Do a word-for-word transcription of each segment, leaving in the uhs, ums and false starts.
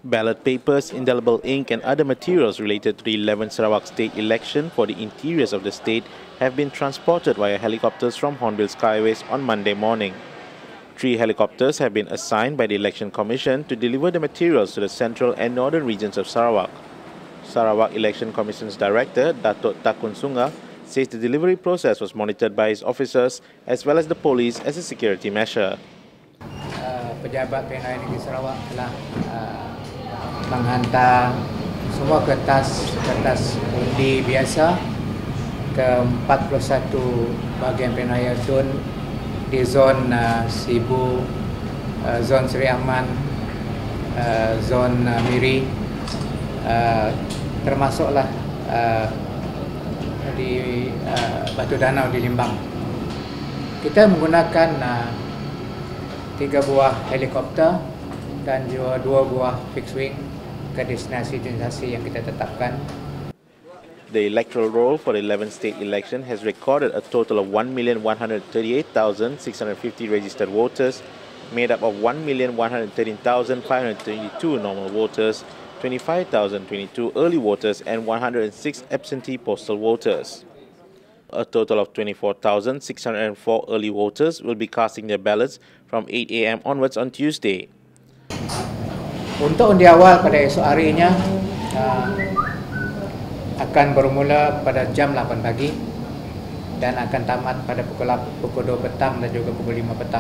Ballot papers, indelible ink and other materials related to the eleventh Sarawak state election for the interiors of the state have been transported via helicopters from Hornbill Skyways on Monday morning. Three helicopters have been assigned by the Election Commission to deliver the materials to the central and northern regions of Sarawak. Sarawak Election Commission's Director, Datuk Takun Sunga, says the delivery process was monitored by his officers as well as the police as a security measure. Uh, pejabat P N I Negeri Sarawak telah uh, menghantar semua kertas kertas undi biasa ke empat puluh satu bahagian P N I Tun di zon uh, Sibu, uh, zon Seri Aman, uh, zon uh, Miri, uh, termasuklah uh, di uh, Batu Danau di Limbang. Kita menggunakan uh, tiga buah helikopter dan juga dua buah fixed wing ke destinasi-destinasi yang kita tetapkan. The electoral roll for the eleventh state election has recorded a total of one million one hundred thirty-eight thousand six hundred fifty registered voters, made up of one million one hundred thirteen thousand five hundred twenty-two normal voters, twenty-five thousand twenty-two early voters and one hundred six absentee postal voters. A total of twenty-four thousand six hundred four early voters will be casting their ballots from eight A M onwards on Tuesday. Untuk undi awal pada esok harinya uh, akan bermula pada jam lapan pagi dan akan tamat pada pukul, pukul dua petang dan juga pukul lima petang.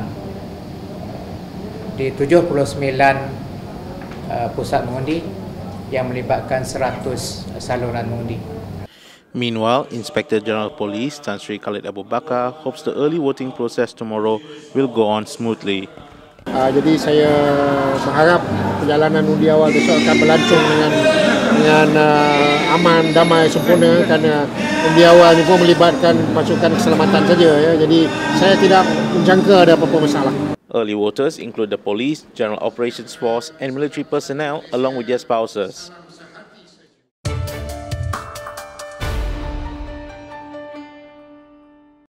Di tujuh puluh sembilan uh, pusat mengundi yang melibatkan seratus saluran mengundi. Meanwhile, Inspector General Police Tan Sri Khalid Abu Bakar hopes the early voting process tomorrow will go on smoothly. Uh, jadi saya berharap perjalanan undi awal besok akan berlangsung dengan dengan uh, aman, damai, sempurna kerana undi awal ini pun melibatkan pasukan keselamatan saja ya. Jadi saya tidak menjangka ada apa-apa masalah. Early voters include the police, general operations force and military personnel along with their spouses.